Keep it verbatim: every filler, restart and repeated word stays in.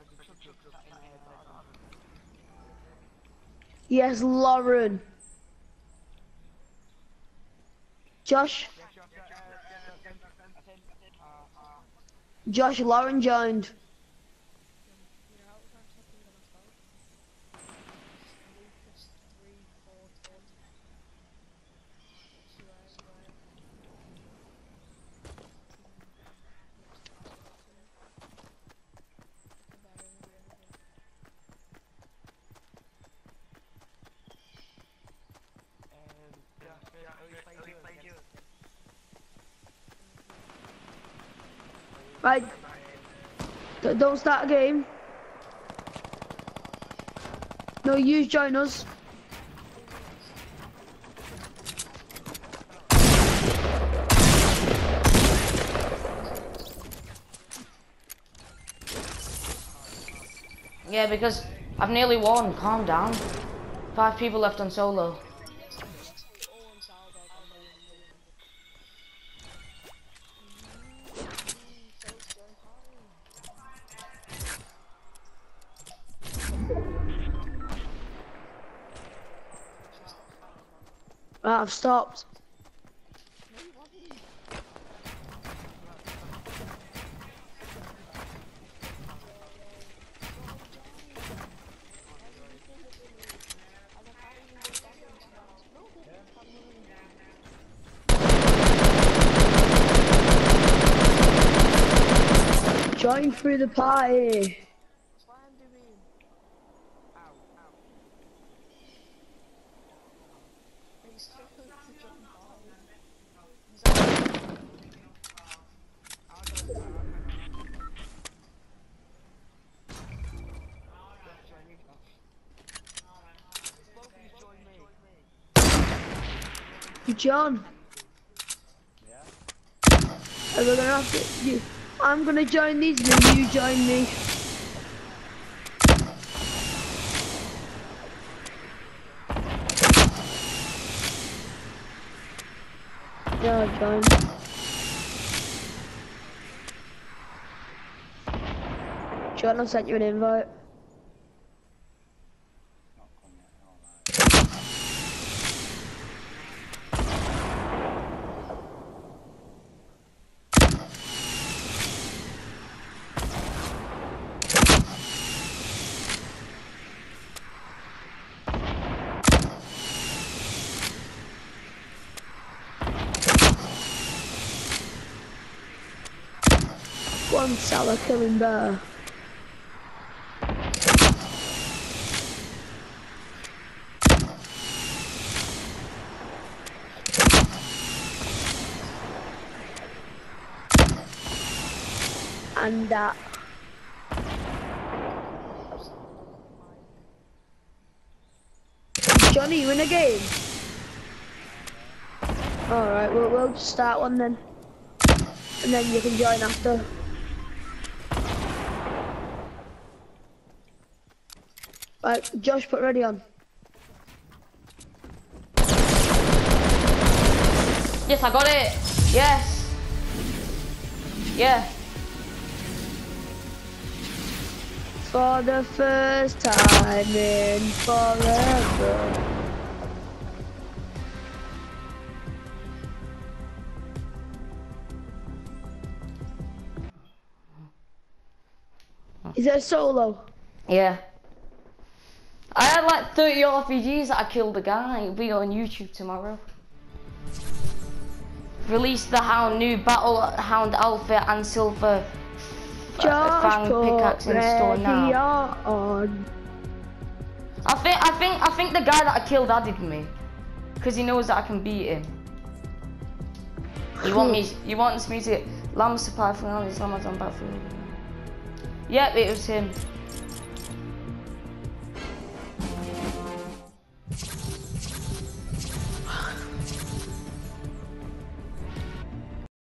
Yes, Lauren. Josh. Josh, Lauren joined. Right. D don't start a game. No, you join us. Yeah, because I've nearly won. Calm down. Five people left on solo. Right, I've stopped. Join through the party. John. Yeah. We're gonna have to, you, I'm gonna join these, and then you join me. Yeah, I'll join. John, I sent you an invite. One Salah killing bear. And that. Johnny, you in a game? Alright, we'll, we'll just start one then. And then you can join after. Right, Josh, put ready on. Yes, I got it. Yes. Yeah. For the first time in forever. Is it a solo? Yeah. I had like thirty R P Gs that I killed a guy. It'll be on YouTube tomorrow. Release the Hound new Battle Hound outfit and silver fang pickaxe in store now. On. I think I think I think the guy that I killed added me, because he knows that I can beat him. You want me? You wants me to lamb supply for now? Is Amazon back for me? Yep, it was him.